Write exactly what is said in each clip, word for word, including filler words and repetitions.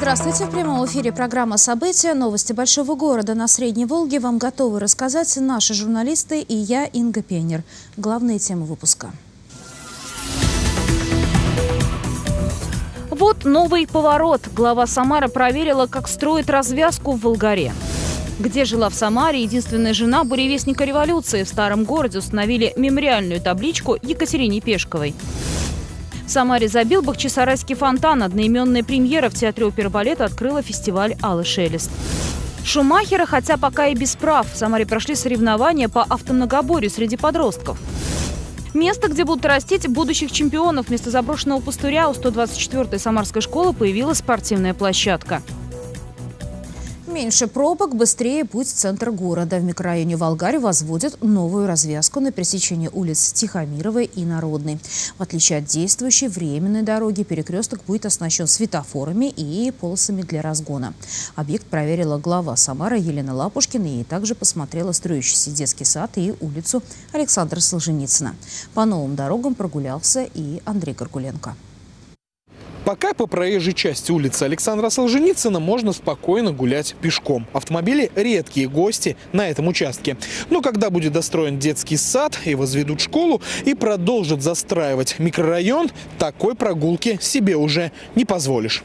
Здравствуйте! В прямом эфире программа «События». Новости большого города на Средней Волге вам готовы рассказать наши журналисты и я, Инга Пенер. Главные темы выпуска. Вот новый поворот. Глава Самары проверила, как строят развязку в Волгаре. Где жила в Самаре единственная жена буревестника революции. В старом городе установили мемориальную табличку Екатерине Пешковой. В Самаре забил Бахчисарайский фонтан. Одноименная премьера в Театре оперы и балета открыла фестиваль «Алый шелест». Шумахера, хотя пока и без прав. В Самаре прошли соревнования по автомногоборью среди подростков. Место, где будут растить будущих чемпионов. Вместо заброшенного пустыря у сто двадцать четвёртой Самарской школы появилась спортивная площадка. Меньше пробок, быстрее путь в центр города. В микрорайоне Волгарь возводят новую развязку на пересечении улиц Тихомировой и Народной. В отличие от действующей временной дороги, перекресток будет оснащен светофорами и полосами для разгона. Объект проверила глава Самары Елена Лапушкина и также посмотрела строящийся детский сад и улицу Александра Солженицына. По новым дорогам прогулялся и Андрей Горгуленко. Пока по проезжей части улицы Александра Солженицына можно спокойно гулять пешком. Автомобили – редкие гости на этом участке. Но когда будет достроен детский сад и возведут школу и продолжат застраивать микрорайон, такой прогулки себе уже не позволишь.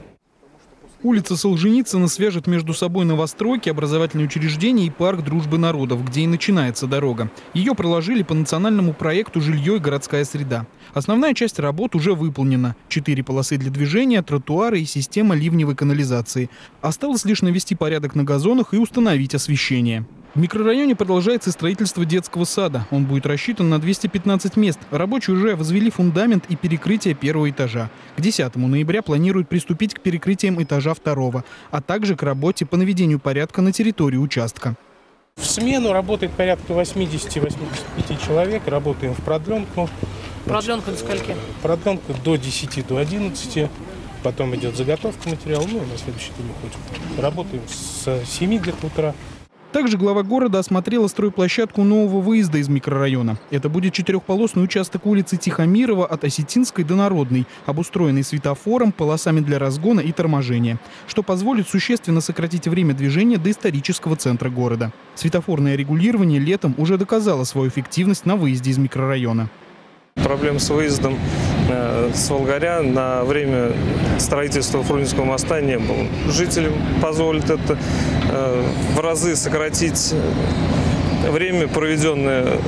Улица Солженицына свяжет между собой новостройки, образовательные учреждения и парк Дружбы народов, где и начинается дорога. Ее проложили по национальному проекту «Жилье и городская среда». Основная часть работ уже выполнена. Четыре полосы для движения, тротуары и система ливневой канализации. Осталось лишь навести порядок на газонах и установить освещение. В микрорайоне продолжается строительство детского сада. Он будет рассчитан на двести пятнадцать мест. Рабочие уже возвели фундамент и перекрытие первого этажа. К десятому ноября планируют приступить к перекрытиям этажа второго, а также к работе по наведению порядка на территории участка. В смену работает порядка восьмидесяти-восьмидесяти пяти человек. Работаем в продленку. Продленку до скольки? Продленку до десяти, до одиннадцати. Потом идет заготовка материала. Ну, на следующий день уходим. Работаем с семи где-то утра. Также глава города осмотрела стройплощадку нового выезда из микрорайона. Это будет четырехполосный участок улицы Тихомирова от Осетинской до Народной, обустроенный светофором, полосами для разгона и торможения, что позволит существенно сократить время движения до исторического центра города. Светофорное регулирование летом уже доказало свою эффективность на выезде из микрорайона. Проблем с выездом с Волгаря на время строительства Фрунзенского моста не было. Жителям позволит это в разы сократить время, проведенное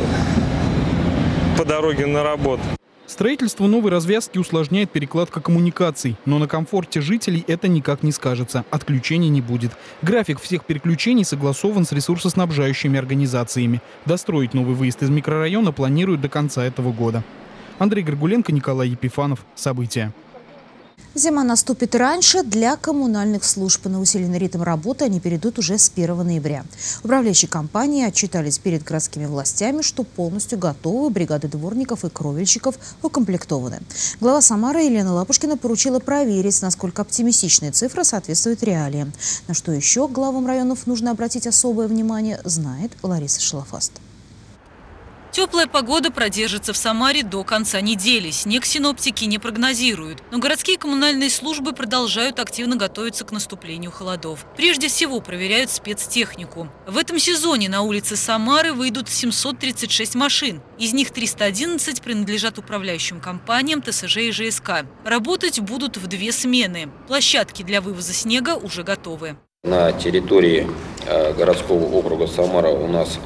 по дороге на работу. Строительство новой развязки усложняет перекладка коммуникаций, но на комфорте жителей это никак не скажется. Отключений не будет. График всех переключений согласован с ресурсоснабжающими организациями. Достроить новый выезд из микрорайона планируют до конца этого года. Андрей Горгуленко, Николай Епифанов. События. Зима наступит раньше для коммунальных служб. На усиленный ритм работы они перейдут уже с первого ноября. Управляющие компании отчитались перед городскими властями, что полностью готовы, бригады дворников и кровельщиков укомплектованы. Глава Самары Елена Лапушкина поручила проверить, насколько оптимистичная цифра соответствует реалиям. На что еще главам районов нужно обратить особое внимание, знает Лариса Шалафаст. Теплая погода продержится в Самаре до конца недели. Снег синоптики не прогнозируют. Но городские коммунальные службы продолжают активно готовиться к наступлению холодов. Прежде всего проверяют спецтехнику. В этом сезоне на улице Самары выйдут семьсот тридцать шесть машин. Из них триста одиннадцать принадлежат управляющим компаниям ТСЖ и ЖСК. Работать будут в две смены. Площадки для вывоза снега уже готовы. На территории городского округа Самара у нас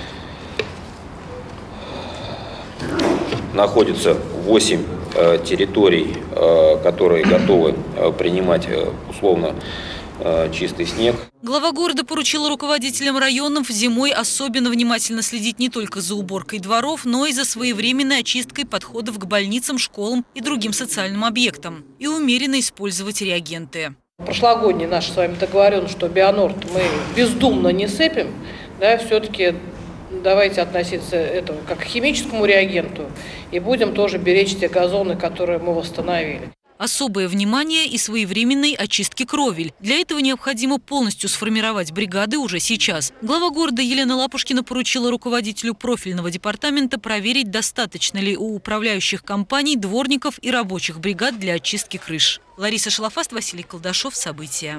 находится восемь э, территорий, э, которые готовы э, принимать э, условно э, чистый снег. Глава города поручила руководителям районов зимой особенно внимательно следить не только за уборкой дворов, но и за своевременной очисткой подходов к больницам, школам и другим социальным объектам. И умеренно использовать реагенты. Прошлогодний наш с вами договоренность, что Бионорд мы бездумно не сыпем, да, все-таки давайте относиться это как к химическому реагенту и будем тоже беречь те газоны, которые мы восстановили. Особое внимание и своевременной очистке кровель. Для этого необходимо полностью сформировать бригады уже сейчас. Глава города Елена Лапушкина поручила руководителю профильного департамента проверить, достаточно ли у управляющих компаний дворников и рабочих бригад для очистки крыш. Лариса Шалафаст, Василий Колдашов. События.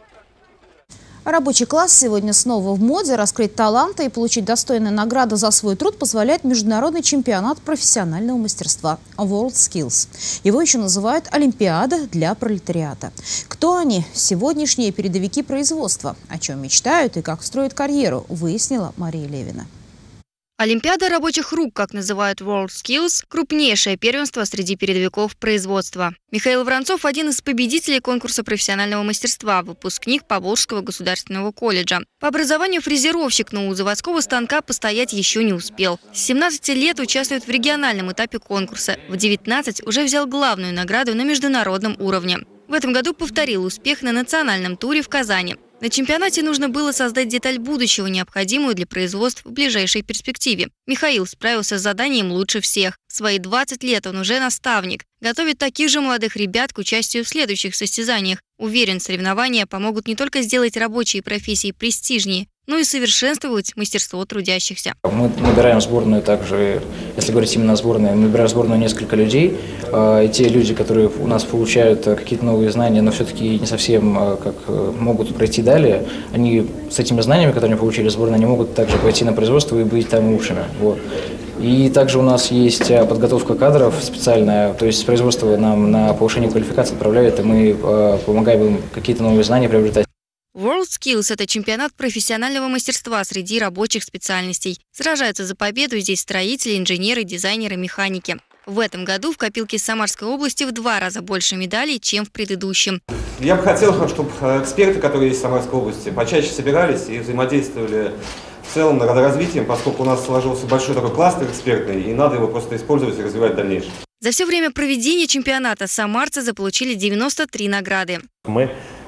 Рабочий класс сегодня снова в моде. Раскрыть таланты и получить достойную награду за свой труд позволяет международный чемпионат профессионального мастерства WorldSkills. Его еще называют Олимпиада для пролетариата. Кто они? Сегодняшние передовики производства. О чем мечтают и как строят карьеру, выяснила Мария Левина. Олимпиада рабочих рук, как называют WorldSkills, крупнейшее первенство среди передовиков производства. Михаил Воронцов – один из победителей конкурса профессионального мастерства, выпускник Поволжского государственного колледжа. По образованию фрезеровщик, но у заводского станка постоять еще не успел. С семнадцати лет участвует в региональном этапе конкурса. В девятнадцать уже взял главную награду на международном уровне. В этом году повторил успех на национальном туре в Казани. На чемпионате нужно было создать деталь будущего, необходимую для производств в ближайшей перспективе. Михаил справился с заданием лучше всех. В свои двадцать лет он уже наставник. Готовит таких же молодых ребят к участию в следующих состязаниях. Уверен, соревнования помогут не только сделать рабочие профессии престижнее, но и совершенствовать мастерство трудящихся. Мы набираем сборную также, если говорить именно о сборной, мы набираем сборную несколько людей. И те люди, которые у нас получают какие-то новые знания, но все-таки не совсем как могут пройти далее, они с этими знаниями, которые они получили в сборной, они могут также пойти на производство и быть там лучшими. Вот. И также у нас есть подготовка кадров специальная, то есть производство нам на повышение квалификации отправляет, и мы помогаем им какие-то новые знания приобретать. WorldSkills – это чемпионат профессионального мастерства среди рабочих специальностей. Сражаются за победу здесь строители, инженеры, дизайнеры, механики. В этом году в копилке Самарской области в два раза больше медалей, чем в предыдущем. Я бы хотел, чтобы эксперты, которые есть в Самарской области, почаще собирались и взаимодействовали в целом над развитием, поскольку у нас сложился большой такой кластер экспертный, и надо его просто использовать и развивать в дальнейшем. За все время проведения чемпионата самарцы заполучили девяносто три награды. Мы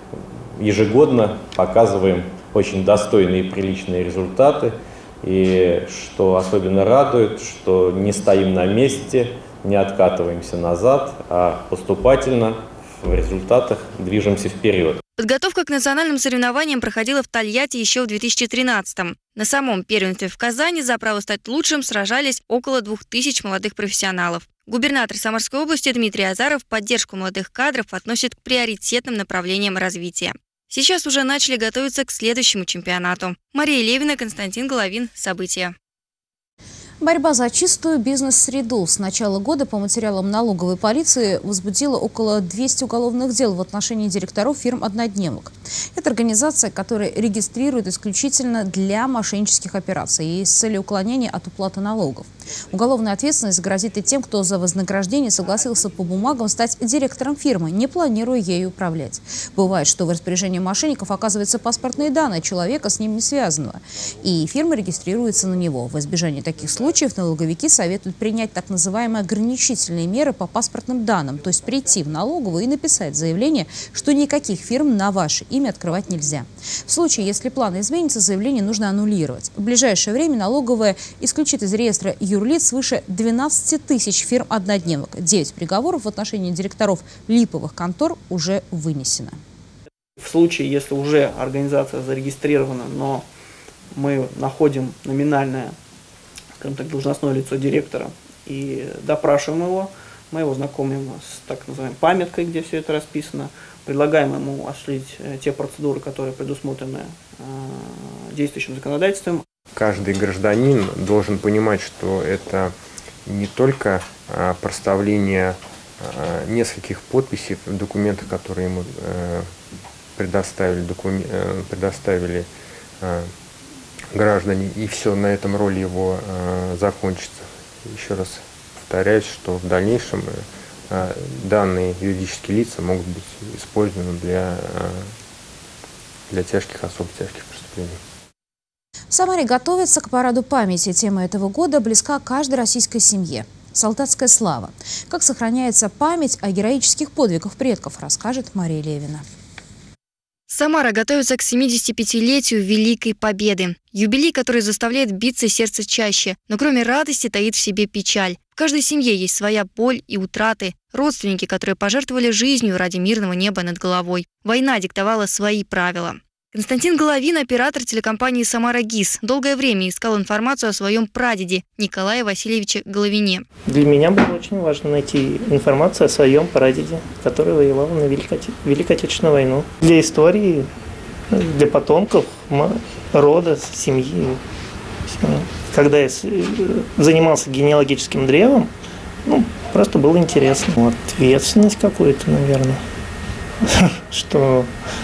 ежегодно показываем очень достойные и приличные результаты. И что особенно радует, что не стоим на месте, не откатываемся назад, а поступательно в результатах движемся вперед. Подготовка к национальным соревнованиям проходила в Тольятти еще в две тысячи тринадцатом. На самом первенстве в Казани за право стать лучшим сражались около двух тысяч молодых профессионалов. Губернатор Самарской области Дмитрий Азаров поддержку молодых кадров относит к приоритетным направлениям развития. Сейчас уже начали готовиться к следующему чемпионату. Мария Левина, Константин Головин. События. Борьба за чистую бизнес-среду. С начала года по материалам налоговой полиции возбудила около двухсот уголовных дел в отношении директоров фирм-однодневок. Это организация, которая регистрирует исключительно для мошеннических операций и с целью уклонения от уплаты налогов. Уголовная ответственность грозит и тем, кто за вознаграждение согласился по бумагам стать директором фирмы, не планируя ею управлять. Бывает, что в распоряжении мошенников оказываются паспортные данные человека, с ним не связанного, и фирма регистрируется на него. В избежание таких случаев случаев налоговики советуют принять так называемые ограничительные меры по паспортным данным, то есть прийти в налоговую и написать заявление, что никаких фирм на ваше имя открывать нельзя. В случае, если планы изменятся, заявление нужно аннулировать. В ближайшее время налоговая исключит из реестра юрлиц свыше двенадцати тысяч фирм-однодневок. девять приговоров в отношении директоров липовых контор уже вынесено. В случае, если уже организация зарегистрирована, но мы находим номинальное, скажем так, должностное лицо директора и допрашиваем его, мы его знакомим с так называемой памяткой, где все это расписано, предлагаем ему осуществить те процедуры, которые предусмотрены действующим законодательством. Каждый гражданин должен понимать, что это не только проставление нескольких подписей в документах, которые ему предоставили, докум... предоставили граждане, и все, на этом роль его э, закончится. Еще раз повторяюсь, что в дальнейшем э, данные юридические лица могут быть использованы для, э, для тяжких, особо тяжких преступлений. В Самаре готовятся к параду памяти. Тема этого года близка каждой российской семье. Солдатская слава. Как сохраняется память о героических подвигах предков, расскажет Мария Левина. Самара готовится к семидесятипятилетию Великой Победы. Юбилей, который заставляет биться сердце чаще. Но кроме радости таит в себе печаль. В каждой семье есть своя боль и утраты, родственники, которые пожертвовали жизнью ради мирного неба над головой. Война диктовала свои правила. Константин Головин, оператор телекомпании «Самара ГИС», долгое время искал информацию о своем прадеде Николае Васильевиче Головине. Для меня было очень важно найти информацию о своем прадеде, который воевал на Великой, Великой Отечественной войну. Для истории, для потомков, рода, семьи. Когда я занимался генеалогическим древом, ну, просто было интересно. Ответственность какую-то, наверное, что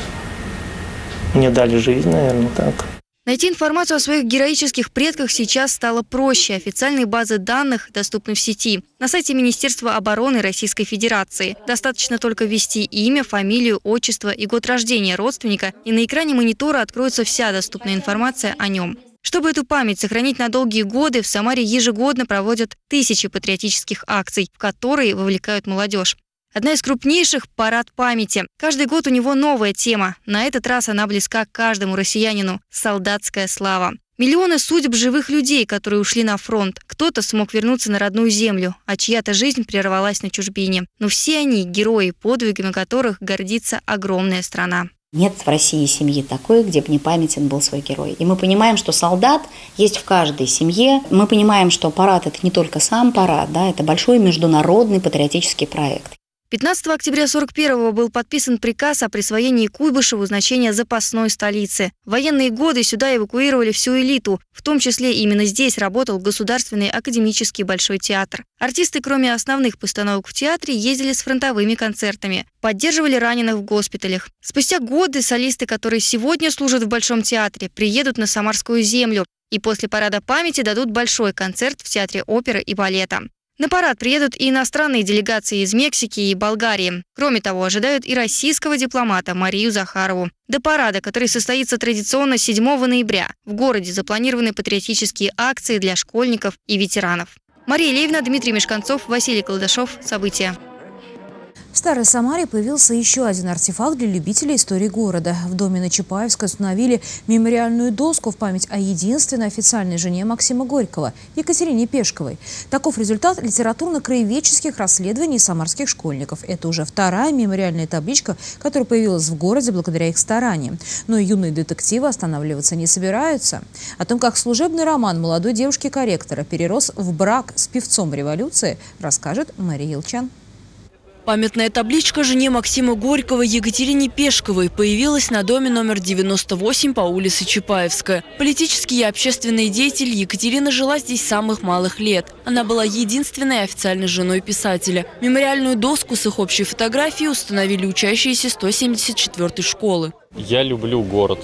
мне дали жизнь, наверное, так. Найти информацию о своих героических предках сейчас стало проще. Официальные базы данных доступны в сети. На сайте Министерства обороны Российской Федерации. Достаточно только ввести имя, фамилию, отчество и год рождения родственника, и на экране монитора откроется вся доступная информация о нем. Чтобы эту память сохранить на долгие годы, в Самаре ежегодно проводят тысячи патриотических акций, в которые вовлекают молодежь. Одна из крупнейших – парад памяти. Каждый год у него новая тема. На этот раз она близка каждому россиянину – солдатская слава. Миллионы судеб живых людей, которые ушли на фронт. Кто-то смог вернуться на родную землю, а чья-то жизнь прервалась на чужбине. Но все они – герои, подвигами которых гордится огромная страна. Нет в России семьи такой, где бы не памятен был свой герой. И мы понимаем, что солдат есть в каждой семье. Мы понимаем, что парад – это не только сам парад, да, это большой международный патриотический проект. пятнадцатого октября сорок первого был подписан приказ о присвоении Куйбышеву значения запасной столицы. В военные годы сюда эвакуировали всю элиту. В том числе именно здесь работал Государственный академический Большой театр. Артисты, кроме основных постановок в театре, ездили с фронтовыми концертами. Поддерживали раненых в госпиталях. Спустя годы солисты, которые сегодня служат в Большом театре, приедут на Самарскую землю и после парада памяти дадут большой концерт в Театре оперы и балета. На парад приедут и иностранные делегации из Мексики и Болгарии. Кроме того, ожидают и российского дипломата Марию Захарову. До парада, который состоится традиционно седьмого ноября, в городе запланированы патриотические акции для школьников и ветеранов. Мария Левина, Дмитрий Мешканцов, Василий Колдашов. События. В Старой Самаре появился еще один артефакт для любителей истории города. В доме на Чапаевской установили мемориальную доску в память о единственной официальной жене Максима Горького – Екатерине Пешковой. Таков результат литературно-краеведческих расследований самарских школьников. Это уже вторая мемориальная табличка, которая появилась в городе благодаря их стараниям. Но юные детективы останавливаться не собираются. О том, как служебный роман молодой девушки-корректора перерос в брак с певцом революции, расскажет Мария Елчан. Памятная табличка жене Максима Горького Екатерине Пешковой появилась на доме номер девяносто восемь по улице Чапаевская. Политический и общественный деятель Екатерина жила здесь с самых малых лет. Она была единственной официальной женой писателя. Мемориальную доску с их общей фотографией установили учащиеся сто семьдесят четвёртой школы. Я люблю город,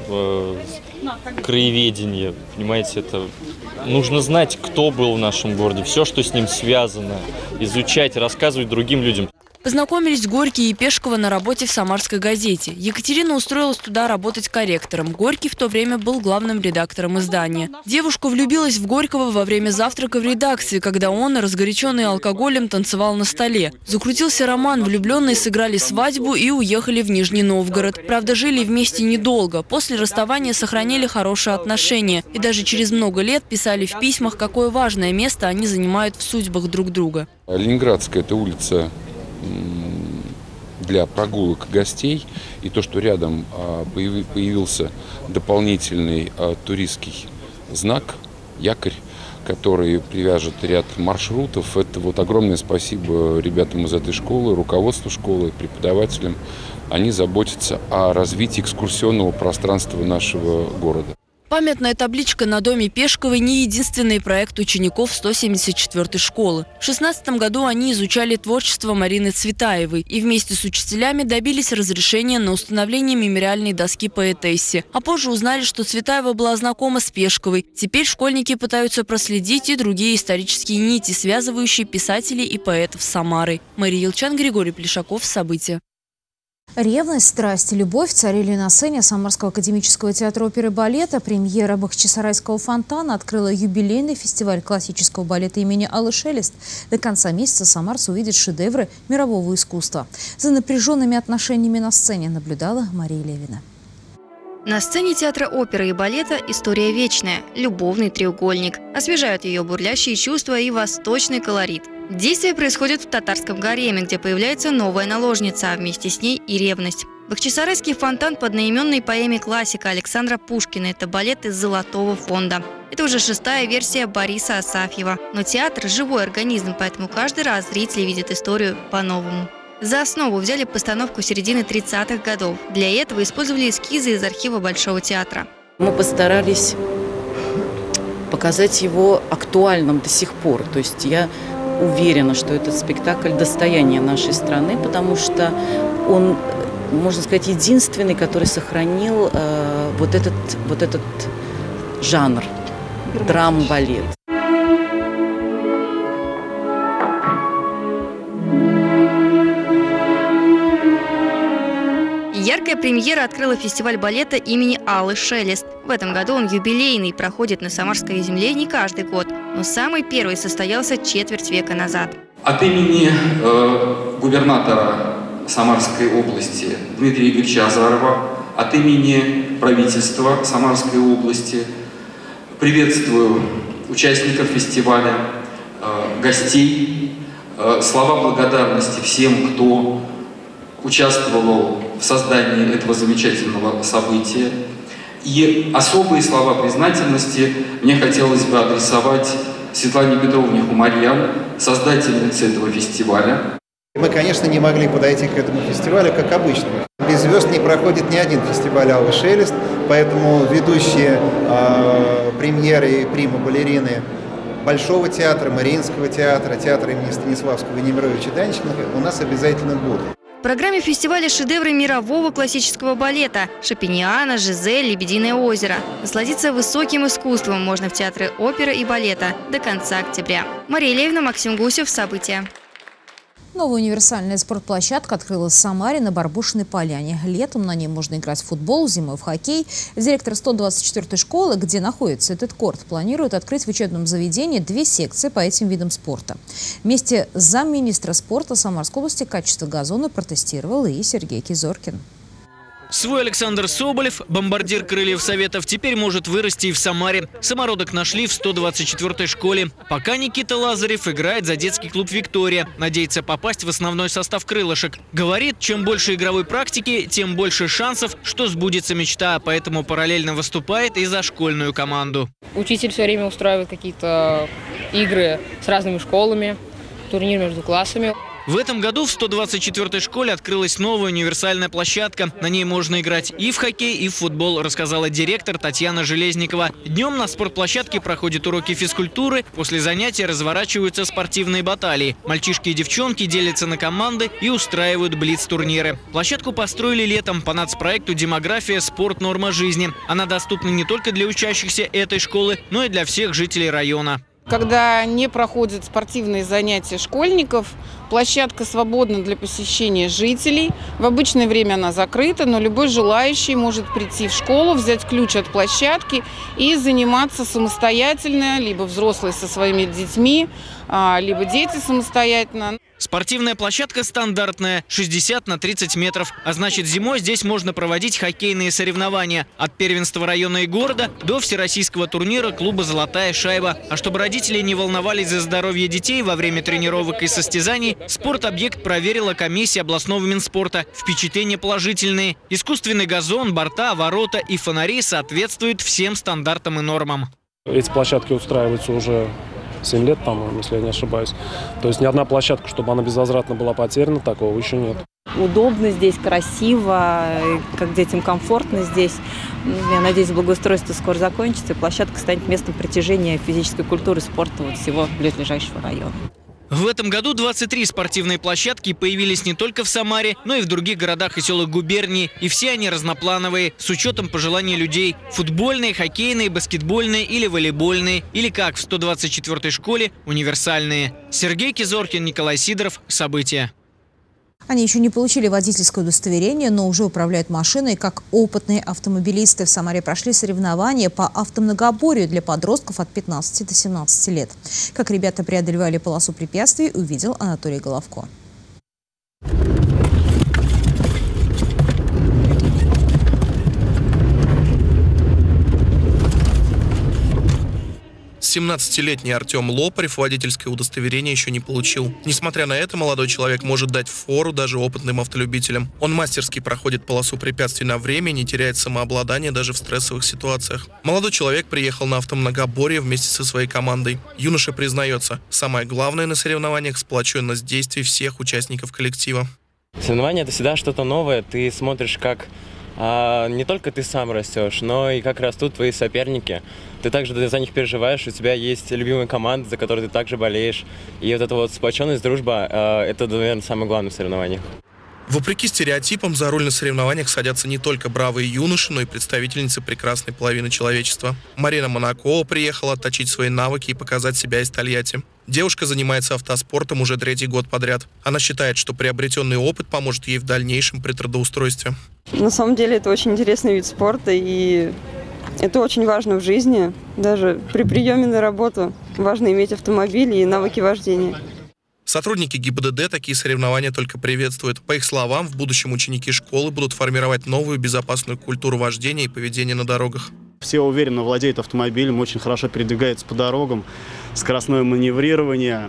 краеведение, понимаете, это... Нужно знать, кто был в нашем городе, все, что с ним связано, изучать, рассказывать другим людям. Познакомились Горький и Пешкова на работе в «Самарской газете». Екатерина устроилась туда работать корректором. Горький в то время был главным редактором издания. Девушка влюбилась в Горького во время завтрака в редакции, когда он, разгоряченный алкоголем, танцевал на столе. Закрутился роман, влюбленные сыграли свадьбу и уехали в Нижний Новгород. Правда, жили вместе недолго. После расставания сохранили хорошие отношения. И даже через много лет писали в письмах, какое важное место они занимают в судьбах друг друга. Ленинградская – это улица для прогулок гостей, и то, что рядом появился дополнительный туристский знак, якорь, который привяжет ряд маршрутов, это вот огромное спасибо ребятам из этой школы, руководству школы, преподавателям. Они заботятся о развитии экскурсионного пространства нашего города. Памятная табличка на доме Пешковой – не единственный проект учеников сто семьдесят четвёртой школы. В шестнадцатом году они изучали творчество Марины Цветаевой и вместе с учителями добились разрешения на установление мемориальной доски поэтессе. А позже узнали, что Цветаева была знакома с Пешковой. Теперь школьники пытаются проследить и другие исторические нити, связывающие писателей и поэтов с Самарой. Мария Елчан, Григорий Плешаков. События. Ревность, страсть и любовь царили на сцене Самарского академического театра оперы и балета. Премьера Бахчисарайского фонтана открыла юбилейный фестиваль классического балета имени Аллы Шелест. До конца месяца самарцы увидят шедевры мирового искусства. За напряженными отношениями на сцене наблюдала Мария Левина. На сцене театра оперы и балета история вечная – любовный треугольник. Освежают ее бурлящие чувства и восточный колорит. Действие происходит в татарском гареме, где появляется новая наложница, а вместе с ней и ревность. Бахчисарайский фонтан по одноименной поэме классика Александра Пушкина – это балет из Золотого фонда. Это уже шестая версия Бориса Асафьева. Но театр – живой организм, поэтому каждый раз зрители видят историю по-новому. За основу взяли постановку середины тридцатых годов. Для этого использовали эскизы из архива Большого театра. Мы постарались показать его актуальным до сих пор. То есть я уверена, что этот спектакль – достояние нашей страны, потому что он, можно сказать, единственный, который сохранил э, вот, этот, вот этот жанр – драм-балет. Яркая премьера открыла фестиваль балета имени Аллы Шелест. В этом году он юбилейный, проходит на Самарской земле не каждый год, но самый первый состоялся четверть века назад. От имени э, губернатора Самарской области Дмитрия Игоревича Азарова, от имени правительства Самарской области приветствую участников фестиваля, э, гостей, э, слова благодарности всем, кто участвовал в создании этого замечательного события. И особые слова признательности мне хотелось бы адресовать Светлане Петровне Хумарьян, создательнице этого фестиваля. Мы, конечно, не могли подойти к этому фестивалю как обычно. Без звезд не проходит ни один фестиваль Аллы Шелест, поэтому ведущие э, премьеры и прима-балерины Большого театра, Мариинского театра, театра имени Станиславского и Немировича Данченко у нас обязательно будут. В программе фестиваля шедевры мирового классического балета – Шопениана, Жизель, Лебединое озеро. Насладиться высоким искусством можно в театре оперы и балета до конца октября. Мария Левина, Максим Гусев. События. Новая универсальная спортплощадка открылась в Самаре на Барбушиной поляне. Летом на ней можно играть в футбол, зимой в хоккей. Директор сто двадцать четвёртой школы, где находится этот корт, планирует открыть в учебном заведении две секции по этим видам спорта. Вместе с замминистра спорта Самарской области качество газона протестировал и Сергей Кизоркин. Свой Александр Соболев, бомбардир крыльев Советов, теперь может вырасти и в Самаре. Самородок нашли в сто двадцать четвёртой школе. Пока Никита Лазарев играет за детский клуб «Виктория». Надеется попасть в основной состав крылышек. Говорит, чем больше игровой практики, тем больше шансов, что сбудется мечта. Поэтому параллельно выступает и за школьную команду. Учитель все время устраивает какие-то игры с разными школами, турнир между классами. В этом году в сто двадцать четвёртой школе открылась новая универсальная площадка. На ней можно играть и в хоккей, и в футбол, рассказала директор Татьяна Железникова. Днем на спортплощадке проходят уроки физкультуры. После занятий разворачиваются спортивные баталии. Мальчишки и девчонки делятся на команды и устраивают блиц-турниры. Площадку построили летом по нацпроекту «Демография. Спорт. Норма жизни». Она доступна не только для учащихся этой школы, но и для всех жителей района. Когда не проходят спортивные занятия школьников, площадка свободна для посещения жителей. В обычное время она закрыта, но любой желающий может прийти в школу, взять ключ от площадки и заниматься самостоятельно, либо взрослые со своими детьми, либо дети самостоятельно. Спортивная площадка стандартная – шестьдесят на тридцать метров. А значит, зимой здесь можно проводить хоккейные соревнования. От первенства района и города до всероссийского турнира клуба «Золотая шайба». А чтобы родители не волновались за здоровье детей во время тренировок и состязаний, спортобъект проверила комиссия областного Минспорта. Впечатления положительные. Искусственный газон, борта, ворота и фонари соответствуют всем стандартам и нормам. Эти площадки устраиваются уже семь лет, по-моему, если я не ошибаюсь. То есть ни одна площадка, чтобы она безвозвратно была потеряна, такого еще нет. Удобно здесь, красиво, как детям комфортно здесь. Я надеюсь, благоустройство скоро закончится, и площадка станет местом притяжения физической культуры, спорта вот всего близлежащего района. В этом году двадцать три спортивные площадки появились не только в Самаре, но и в других городах и селах губернии. И все они разноплановые, с учетом пожеланий людей. Футбольные, хоккейные, баскетбольные или волейбольные. Или, как в сто двадцать четвёртой школе, универсальные. Сергей Кизоркин, Николай Сидоров. События. Они еще не получили водительское удостоверение, но уже управляют машиной как опытные автомобилисты. В Самаре прошли соревнования по автомногоборью для подростков от пятнадцати до семнадцати лет. Как ребята преодолевали полосу препятствий, увидел Анатолий Головко. семнадцатилетний Артем Лопарев водительское удостоверение еще не получил. Несмотря на это, молодой человек может дать фору даже опытным автолюбителям. Он мастерски проходит полосу препятствий на время и не теряет самообладание даже в стрессовых ситуациях. Молодой человек приехал на автомногоборье вместе со своей командой. Юноша признается, самое главное на соревнованиях – сплоченность действий всех участников коллектива. Соревнования – это всегда что-то новое. Ты смотришь, как а, не только ты сам растешь, но и как растут твои соперники. Ты также за них переживаешь, у тебя есть любимая команда, за которую ты также болеешь. И вот эта вот сплоченность, дружба а, – это, наверное, самое главное в соревнованиях. Вопреки стереотипам, за руль на соревнованиях садятся не только бравые юноши, но и представительницы прекрасной половины человечества. Марина Монакова приехала отточить свои навыки и показать себя из Тольятти. Девушка занимается автоспортом уже третий год подряд. Она считает, что приобретенный опыт поможет ей в дальнейшем при трудоустройстве. На самом деле это очень интересный вид спорта, и это очень важно в жизни. Даже при приеме на работу важно иметь автомобиль и навыки вождения. Сотрудники ГИБДД такие соревнования только приветствуют. По их словам, в будущем ученики школы будут формировать новую безопасную культуру вождения и поведения на дорогах. Все уверенно владеют автомобилем, очень хорошо передвигаются по дорогам, скоростное маневрирование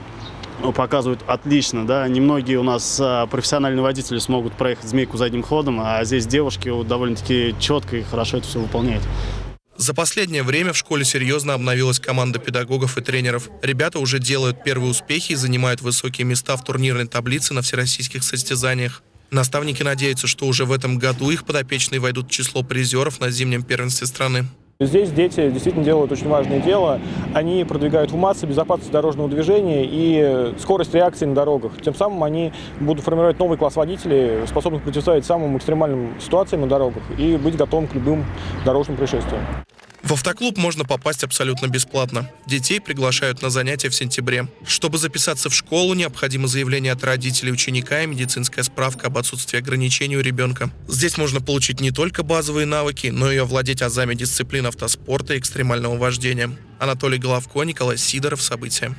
показывают отлично. Да? Немногие у нас профессиональные водители смогут проехать змейку задним ходом, а здесь девушки довольно-таки четко и хорошо это все выполняют. За последнее время в школе серьезно обновилась команда педагогов и тренеров. Ребята уже делают первые успехи и занимают высокие места в турнирной таблице на всероссийских состязаниях. Наставники надеются, что уже в этом году их подопечные войдут в число призеров на зимнем первенстве страны. Здесь дети действительно делают очень важное дело. Они продвигают в массы безопасность дорожного движения и скорость реакции на дорогах. Тем самым они будут формировать новый класс водителей, способных противостоять самым экстремальным ситуациям на дорогах и быть готовым к любым дорожным происшествиям. В автоклуб можно попасть абсолютно бесплатно. Детей приглашают на занятия в сентябре. Чтобы записаться в школу, необходимо заявление от родителей ученика и медицинская справка об отсутствии ограничений у ребенка. Здесь можно получить не только базовые навыки, но и овладеть азами дисциплин автоспорта и экстремального вождения. Анатолий Головко, Николай Сидоров. События.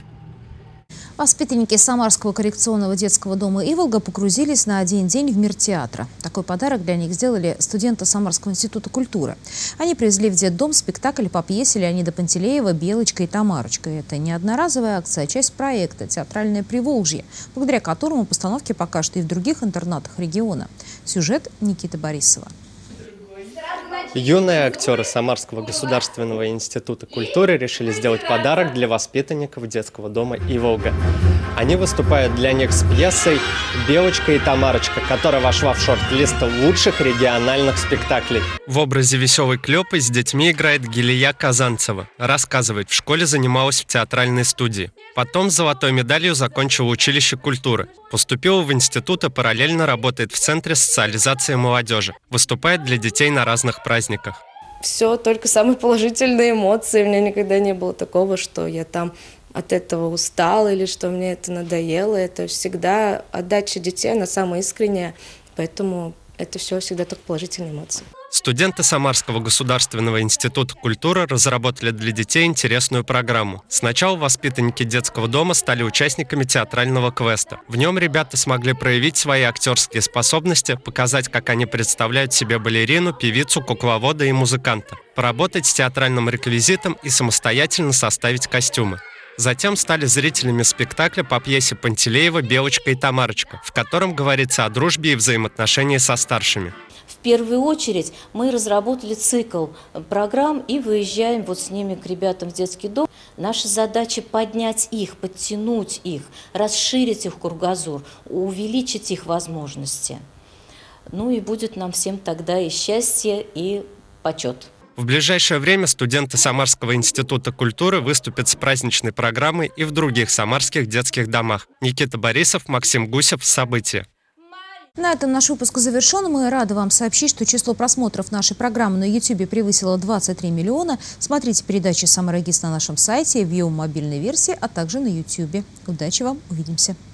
Воспитанники Самарского коррекционного детского дома «Иволга» погрузились на один день в мир театра. Такой подарок для них сделали студенты Самарского института культуры. Они привезли в детдом спектакль по пьесе Леонида Пантелеева «Белочка и Тамарочка». Это не одноразовая акция, а часть проекта «Театральное Приволжье», благодаря которому постановки покажут и в других интернатах региона. Сюжет Никиты Борисова. Юные актеры Самарского государственного института культуры решили сделать подарок для воспитанников детского дома «Иволга». Они выступают для них с пьесой «Белочка и Тамарочка», которая вошла в шорт-лист лучших региональных спектаклей. В образе веселой Клёпы с детьми играет Гилия Казанцева. Рассказывает, в школе занималась в театральной студии. Потом с золотой медалью закончила училище культуры. Поступила в институт и параллельно работает в Центре социализации молодежи. Выступает для детей на разных праздниках. Все, только самые положительные эмоции. У меня никогда не было такого, что я там от этого устала или что мне это надоело. Это всегда отдача детей, она самая искренняя. Поэтому это все всегда только положительные эмоции. Студенты Самарского государственного института культуры разработали для детей интересную программу. Сначала воспитанники детского дома стали участниками театрального квеста. В нем ребята смогли проявить свои актерские способности, показать, как они представляют себе балерину, певицу, кукловода и музыканта, поработать с театральным реквизитом и самостоятельно составить костюмы. Затем стали зрителями спектакля по пьесе Пантелеева «Белочка и Тамарочка», в котором говорится о дружбе и взаимоотношении со старшими. В первую очередь мы разработали цикл программ и выезжаем вот с ними к ребятам в детский дом. Наша задача поднять их, подтянуть их, расширить их кругозор, увеличить их возможности. Ну и будет нам всем тогда и счастье, и почет. В ближайшее время студенты Самарского института культуры выступят с праздничной программой и в других самарских детских домах. Никита Борисов, Максим Гусев. События. На этом наш выпуск завершен. Мы рады вам сообщить, что число просмотров нашей программы на ютубе превысило двадцать три миллиона. Смотрите передачи «Самара ГИС» на нашем сайте, в ее мобильной версии, а также на ютубе. Удачи вам, увидимся.